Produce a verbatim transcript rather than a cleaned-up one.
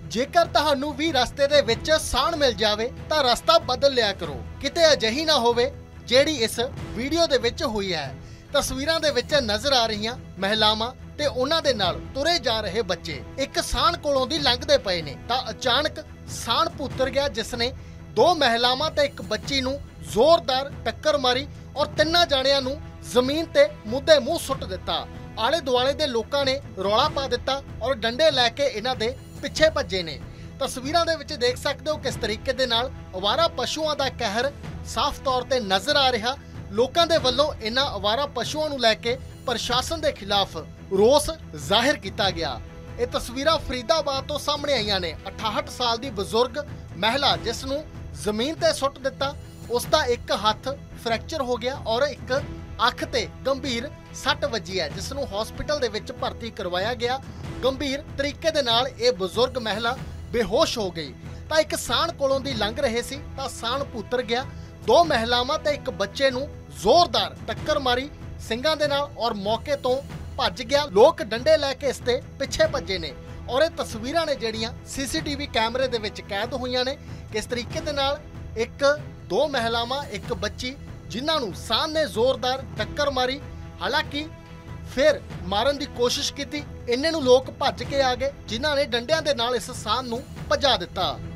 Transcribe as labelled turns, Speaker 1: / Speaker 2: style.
Speaker 1: ਜੇਕਰ ਤੁਹਾਨੂੰ ਵੀ ਰਸਤੇ ਦੇ ਵਿੱਚ ਸਾਣ ਮਿਲ ਜਾਵੇ ਤਾਂ ਰਸਤਾ ਬਦਲ ਲਿਆ ਕਰੋ, ਕਿਤੇ ਅਜਿਹੀ ਨਾ ਹੋਵੇ ਜਿਹੜੀ ਇਸ ਵੀਡੀਓ ਦੇ ਵਿੱਚ ਹੋਈ ਹੈ। ਤਸਵੀਰਾਂ ਦੇ ਵਿੱਚ ਨਜ਼ਰ ਆ ਰਹੀਆਂ ਮਹਿਲਾਵਾਂ ਤੇ ਉਹਨਾਂ ਦੇ ਨਾਲ ਤੁਰੇ ਜਾ ਰਹੇ ਬੱਚੇ ਇੱਕ ਸਾਣ ਕੋਲੋਂ ਦੀ ਲੰਘਦੇ ਪਏ ਨੇ ਤਾਂ ਅਚਾਨਕ ਸਾਣ ਪੁੱਤਰ ਗਿਆ, ਜਿਸ ਨੇ ਦੋ ਮਹਿਲਾਵਾਂ ਤੇ ਇੱਕ ਬੱਚੀ ਨੂੰ ਜ਼ੋਰਦਾਰ ਟੱਕਰ ਮਾਰੀ ਔਰ ਤਿੰਨਾਂ ਜਾਣਿਆਂ ਨੂੰ ਜ਼ਮੀਨ ਤੇ ਮੁੱਦੇ ਮੂੰਹ ਸੁੱਟ ਦਿੱਤਾ। ਆਲੇ ਦੁਆਲੇ ਦੇ ਲੋਕਾਂ ਨੇ ਰੌਲਾ ਪਾ ਦਿੱਤਾ ਔਰ ਡੰਡੇ ਲੈ ਕੇ ਇਹਨਾਂ ਦੇ ਪਿੱਛੇ ਭੱਜੇ ਨੇ। ਤਸਵੀਰਾਂ ਦੇ ਵਿੱਚ ਦੇਖ ਸਕਦੇ ਹੋ ਕਿਸ ਤਰੀਕੇ ਦੇ ਨਾਲ ਅਵਾਰਾ ਪਸ਼ੂਆਂ ਦਾ ਕਹਿਰ ਸਾਫ਼ ਤੌਰ ਤੇ ਨਜ਼ਰ ਆ ਰਿਹਾ। ਲੋਕਾਂ ਦੇ ਵੱਲੋਂ ਇਹਨਾਂ ਅਵਾਰਾ ਪਸ਼ੂਆਂ ਨੂੰ ਲੈ ਕੇ ਪ੍ਰਸ਼ਾਸਨ ਦੇ ਖਿਲਾਫ ਰੋਸ ਜ਼ਾਹਿਰ ਕੀਤਾ ਗਿਆ। ਇਹ ਤਸਵੀਰਾਂ ਫਰੀਦਾਬਾਦ ਤੋਂ ਸਾਹਮਣੇ ਆਈਆਂ ਨੇ। ਅਠਾਹਠ ਸਾਲ ਦੀ ਬਜ਼ੁਰਗ ਮਹਿਲਾ ਜਿਸ ਨੂੰ ਜ਼ਮੀਨ ਤੇ ਸੁੱਟ ਦਿੱਤਾ, ਉਸ ਦਾ ਇੱਕ ਹੱਥ ਫ੍ਰੈਕਚਰ ਹੋ ਗਿਆ ਔਰ ਇੱਕ ਅੱਖ ਤੇ ਗੰਭੀਰ ਸੱਟ ਵੱਜੀ ਹੈ, ਜਿਸ ਨੂੰ ਹਸਪੀਟਲ ਦੇ ਵਿੱਚ ਭਰਤੀ ਕਰਵਾਇਆ ਗਿਆ। ਗੰਭੀਰ ਤਰੀਕੇ ਦੇ ਨਾਲ ਇਹ ਬਜ਼ੁਰਗ ਮਹਿਲਾ ਬੇਹੋਸ਼ ਹੋ ਗਈ ਤਾਂ ਇੱਕ ਸਾਣ ਕੋਲੋਂ ਦੀ ਲੰਘ ਰਹੇ ਸੀ ਤਾਂ ਸਾਣ ਪੁੱਤਰ ਗਿਆ। ਦੋ ਮਹਿਲਾਵਾਂ ਤੇ ਇੱਕ ਬੱਚੇ ਨੂੰ ਜ਼ੋਰਦਾਰ ਟੱਕਰ ਮਾਰੀ ਸਿੰਘਾਂ ਦੇ ਨਾਲ ਔਰ ਮੌਕੇ ਤੋਂ ਭੱਜ ਗਿਆ। ਲੋਕ ਡੰਡੇ ਲੈ ਕੇ ਇਸ ਦੇ ਪਿੱਛੇ ਭੱਜੇ ਨੇ ਔਰ ਇਹ ਤਸਵੀਰਾਂ ਨੇ ਜਿਹੜੀਆਂ ਸੀਸੀਟੀਵੀ ਕੈਮਰੇ ਦੇ ਵਿੱਚ ਕੈਦ ਹੋਈਆਂ ਨੇ। ਕਿਸ ਤਰੀਕੇ ਦੇ ਨਾਲ ਇੱਕ ਦੋ ਮਹਿਲਾਵਾਂ ਇੱਕ ਬੱਚੀ ਜਿਨ੍ਹਾਂ ਨੂੰ ਸਾਣ ਨੇ ਜ਼ੋਰਦਾਰ ਟੱਕਰ ਮਾਰੀ, ਹਾਲਾਂਕਿ ਫਿਰ ਮਾਰਨ ਦੀ ਕੋਸ਼ਿਸ਼ ਕੀਤੀ। ਇੰਨੇ ਨੂੰ ਲੋਕ ਭੱਜ ਕੇ ਆ ਗਏ ਜਿਨ੍ਹਾਂ ਨੇ ਡੰਡਿਆਂ ਦੇ ਨਾਲ ਇਸ ਸਾਣ ਨੂੰ ਭਜਾ ਦਿੱਤਾ।